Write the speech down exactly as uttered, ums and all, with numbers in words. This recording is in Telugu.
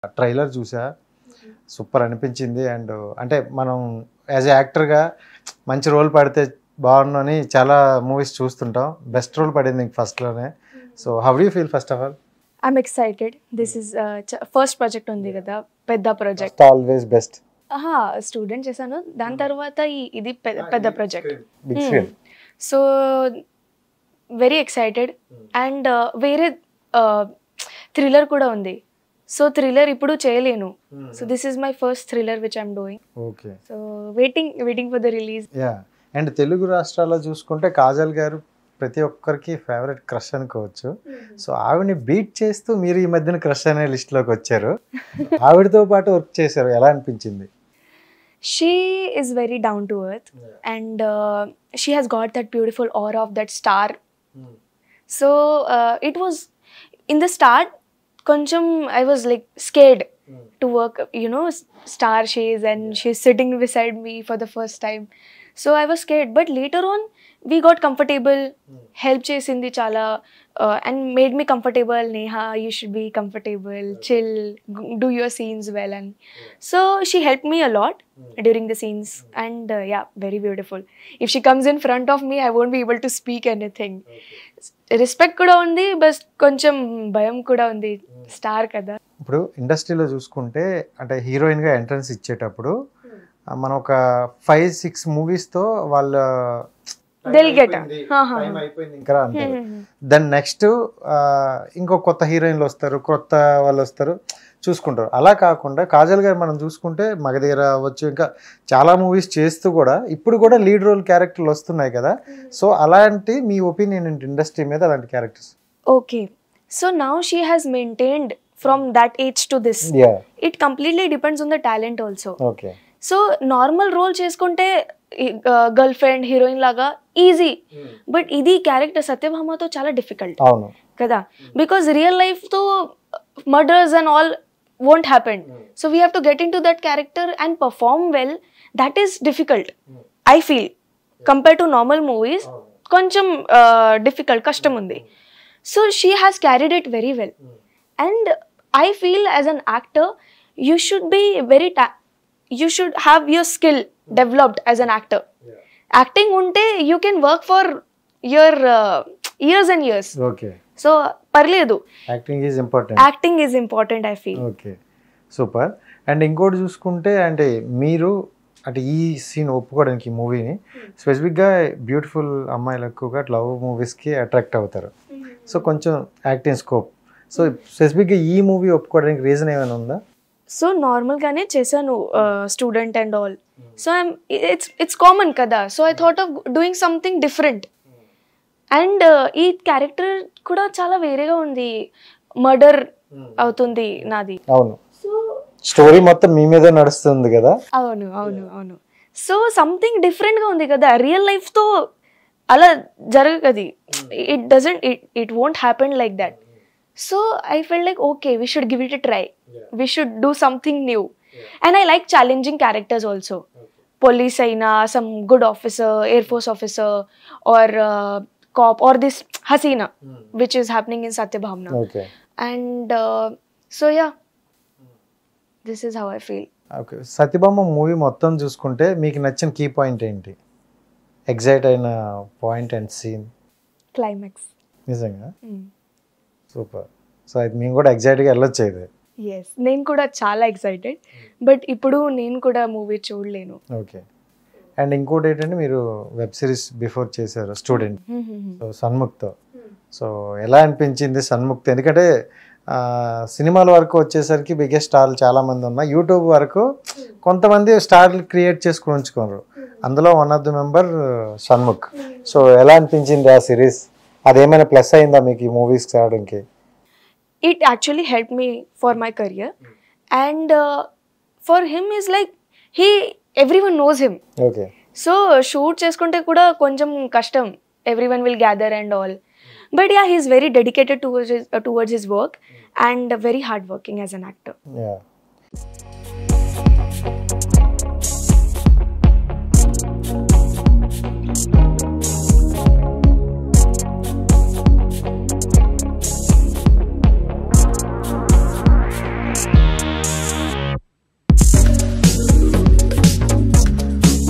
ట్రైలర్ చూసా, సూపర్ అనిపించింది. అండ్ అంటే మనం యాజ్ ఎ యాక్టర్గా మంచి రోల్ పడితే బాగుందని చాలా మూవీస్ చూస్తుంటాం. బెస్ట్ రోల్ పడింది ఇంక ఫస్ట్లోనే. So how do you feel first of all? I'm excited. This is first project ఉంది కదా, పెద్ద ప్రాజెక్ట్. Always best. స్టూడెంట్ చేశాను, దాని తర్వాత ఇది పెద్ద project. So very excited. And వేరే థ్రిల్లర్ కూడా ఉంది. సో థ్రిల్లర్ ఇప్పుడు చేయలేను. So this is my first thriller which I'm doing. Okay. So waiting waiting for the release. Ya. And Telugu రాష్ట్రాల్లో చూసుకుంటే కాజల్ గారు ప్రతి ఒక్కరికి ఫేవరెట్ క్రష్ అనుకోవచ్చు. సో ఆవిడని బీట్ చేస్తూ మీరు ఈ మధ్యన క్రష్ అనే లిస్ట్లోకి వచ్చారు. ఆవిడతో పాటు వర్క్ చేశారు, ఎలా అనిపించింది? She is very down to earth, yeah. and uh, she has got that beautiful aura of that star. Mm. So uh, it was in the start, koncham I was like scared mm. to work. You know, star she is, and yeah. she's sitting beside me for the first time. So I was scared, but later on we got comfortable. Mm. Help chesindi chala uh, and made me comfortable. Neha, you should be comfortable, yeah. chill, do your scenes well, and yeah. so she helped me a lot mm. during the scenes. Mm. And uh, yeah, very beautiful. If she comes in front of me, I won't be able to speak anything. Okay. Respect kuda undi, but koncham bayam kuda undi. Mm. Star kada. ఇప్పుడు ఇండస్ట్రీలో చూసుకుంటే అంటే హీరోయిన్గా ఎంట్రన్స్ ఇచ్చేటప్పుడు మనం ఒక ఫైవ్ సిక్స్ మూవీస్తో వాళ్ళ ఇంకా అంటారు. దెన్ నెక్స్ట్ ఇంకో కొత్త హీరోయిన్లు వస్తారు, కొత్త వాళ్ళు వస్తారు, చూసుకుంటారు. అలా కాకుండా కాజల్ గారు మనం చూసుకుంటే మగధీర అవ్వచ్చు, ఇంకా చాలా మూవీస్ చేస్తూ కూడా ఇప్పుడు కూడా లీడ్ రోల్ క్యారెక్టర్లు వస్తున్నాయి కదా. సో అలాంటి మీ ఒపీనియన్ ఏంటి ఇండస్ట్రీ మీద అలాంటి characters? Okay, so now she has maintained from that age to this. Yeah. It completely depends on the talent also. Okay. So normal role cheskunte uh, girlfriend heroine laga easy, mm. but idi character Satyabhama to chala difficult. Avunu kada, because real life to murders and all won't happen. Mm. So we have to get into that character and perform well. That is difficult. Mm. I feel yeah. compared to normal movies oh. koncham uh, difficult kashtam undi. So she has carried it very well. Mm. And I feel as an actor, you should be very, ta you should have your skill developed as an actor. Yeah. Acting unte, you can work for your uh, years and years. Okay. So, parledu. Acting is important. Acting is important, I feel. Okay. Super. And ఇంకోటి చూసుకుంటే అంటే మీరు అంటే ఈ సీన్ ఒప్పుకోవడానికి ఈ మూవీని స్పెసిఫిక్గా బ్యూటిఫుల్ అమ్మాయిలు ఎక్కువగా లవ్ మూవీస్కి అట్రాక్ట్ అవుతారు. సో కొంచెం యాక్టింగ్ స్కోప్. సో స్పెసిఫిక్గా ఈ మూవీ ఒప్పుకోవడానికి రీజన్ ఏమైనా ఉందా? సో నార్మల్గానే చేశాను student and all. So I'm it's it's common కదా. So I thought of doing something different. And ఈ క్యారెక్టర్ కూడా చాలా వేరేగా ఉంది. మర్డర్ అవుతుంది నాది. అవును, స్టోరీ మొత్తం మీ మీద నడుస్తుంది కదా. అవును అవును అవును. సో సంథింగ్ డిఫరెంట్గా ఉంది కదా. రియల్ లైఫ్తో అలా జరగదు. It doesn't it it won't happen like that. So I felt like, okay, we should give it a try. Yeah. We should do something new. Yeah. And I like challenging characters also. Okay. Police aina, some good officer, Air Force officer, or uh, cop, or this Hasina, mm. which is happening in Satyabhama. Okay. And uh, so yeah, this is how I feel. Okay. Satyabhama movie మొత్తం చూసుకుంటే మీకు నచ్చిన కీ పాయింట్ ఏంటి? ఎగ్జైట్ అయిన పాయింట్ అండ్ సీన్? క్లైమాక్స్. నిజంగా? సూపర్. సో అయితే మేము కూడా ఎగ్జైట్గా వెళ్ళొచ్చు అయితే. ఎస్, నేను కూడా చాలా ఎక్సైటెడ్. బట్ ఇప్పుడు నేను కూడా మూవీ చూడలేను. ఓకే. అండ్ ఇంకోటి ఏంటంటే మీరు వెబ్ సిరీస్ బిఫోర్ చేశారు స్టూడెంట్, సో సన్ముఖ్తో. సో ఎలా అనిపించింది సన్ముఖ్తో? ఎందుకంటే సినిమాల వరకు వచ్చేసరికి బిగ్గెస్ట్ స్టార్లు చాలామంది ఉన్నా, యూట్యూబ్ వరకు కొంతమంది స్టార్లు క్రియేట్ చేసుకుని ఉంచుకోరు. అందులో one of the member Shanmukh. So ఎలా అనిపించింది ఆ సిరీస్? అదేమైనా ప్లస్ అయిందా మీకు ఈ మూవీస్ చేయడానికి? It actually help me for my career. And for him is like he every one knows him. Okay. So shoot చేసుకుంటే కూడా కొంచెం కష్టం. Every one will gather and all. But ya, he is very dedicated towards his towards his work and very hard working as an actor. Yeah.